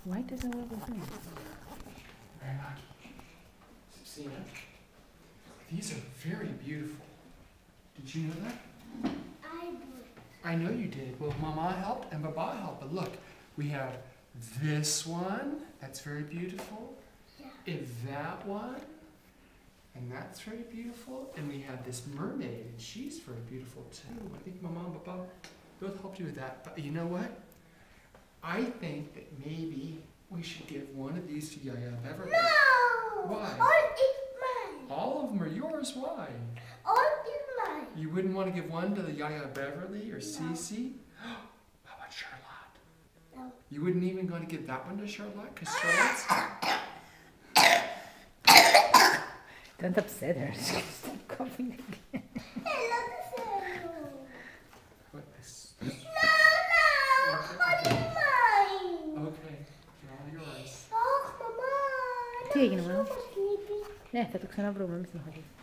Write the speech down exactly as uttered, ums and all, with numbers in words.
Why doesn't work with me? Marina, Sina, these are very beautiful. Did you know that? I did. I know you did. Well, Mama helped and Baba helped. But look, we have this one. That's very beautiful. Yeah. And that one. And that's very beautiful. And we have this mermaid, and she's very beautiful too. I think Mama and Baba both helped you with that. But you know what? I think that maybe we should give one of these to Yaya Beverly. No! Why? All is mine. All of them are yours. Why? All is mine. You wouldn't want to give one to the Yaya Beverly or No. Cece? How about Charlotte? No. You wouldn't even going to give that one to Charlotte? Because Charlotte's... Don't upset her. Stop coughing again. I love the cereal. What is... No, no! All is mine. Okay, they're all yours. Oh, Mama. Τι έγινε, I'm μάνα? so sleepy. Ναι, θα το ξαναβρούμε, μην στεναχωρείς.